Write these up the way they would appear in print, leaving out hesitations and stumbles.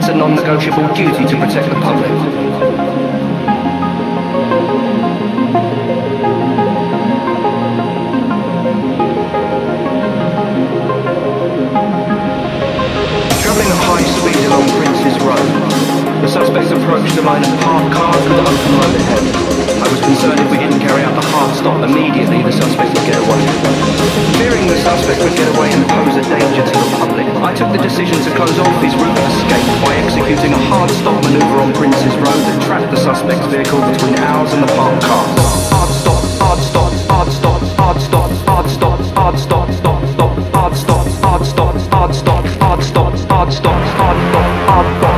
It's a non-negotiable duty to protect the public. Travelling at high speed along Prince's Road, the suspects approached a line of parked cars with an open road ahead. I was concerned if we didn't carry out the hard stop immediately, the suspect would get away. Fearing the suspect would get away and pose a danger to the public, I took the decision to close off his route of escape by executing a hard stop manoeuvre on Prince's Road that tracked the suspect's vehicle between ours and the parked cars. Hard stop, hard stop, hard stop, hard stop, hard stop, hard stop, stop, stop, hard stop, hard stop, hard stop, hard stop, hard stop, hard stop, hard stop.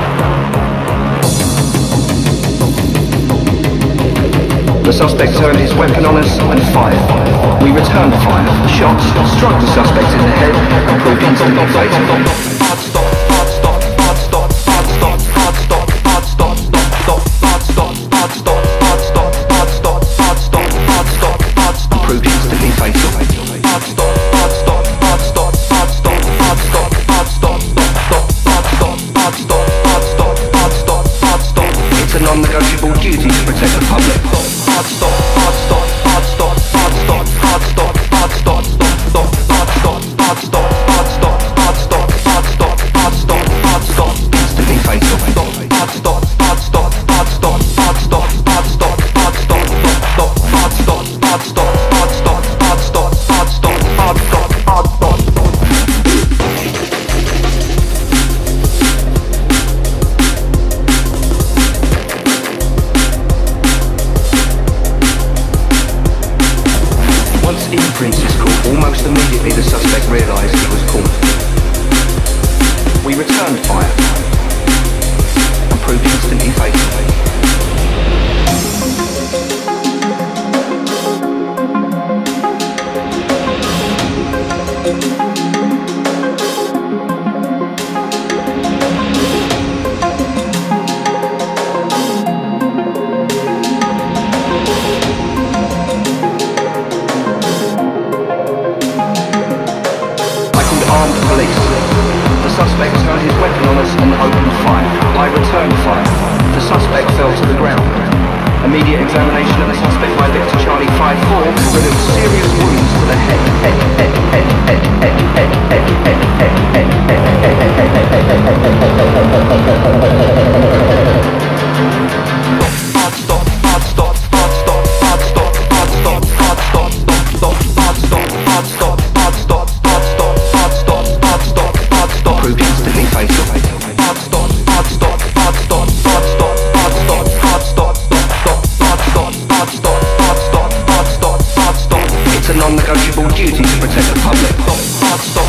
The suspect turned his weapon on us and fired. We returned fire. The shots struck the suspect in the head and proved instantly fatal. Hard stop, hard stop, hard stop, hard stop, hard stop, hard stop, stop, hard stop, hard stop, hard stop, hard stop, hard stop, hard stop, hard stop, proved instantly fatal. Hard stop, hard stop, hard stop, hard stop, hard stop, hard stop, stop, hard stop, hard stop, hard stop, hard stop, hard stop. It's a non-negotiable duty to protect the public. Hard stop, hard stop, hard stop, hard stop, hard stop, hard stop, stop, hard stop, hard stop, hard stop, hard stop, hard stop, hard stop, hard stop, instantly fatal. Hard stop, hard stop, hard stop, hard stop, hard stop, hard stop, stop, hard stop, hard stop, hard stop, hard stop, hard stop, hard stop, hard stop. Once in Prince's Court, almost immediately the suspect realised he was caught. We returned fire and proved instantly fatal. Armed police. The suspect turned his weapon on us and opened fire. I returned fire. The suspect fell to the ground. Immediate examination of the suspect by Victor Charlie 5-4 revealed serious wounds to the head. Hard stop, hard stop, hard stop, hard stop, hard stop, hard stop, stop, hard stop, hard stop, hard stop, hard stop, hard stop, hard stop, hard stop, proved instantly fatal. Hard stop, hard stop, hard stop, hard stop, hard stop, hard stop, stop, hard stop, hard stop, hard stop, hard stop, hard stop. It's a non-negotiable duty to protect the public. Hard stop.